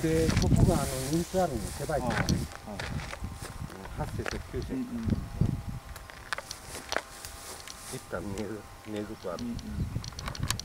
で、ここが人気あるの、手早い。8世と9世。一旦見えるとある。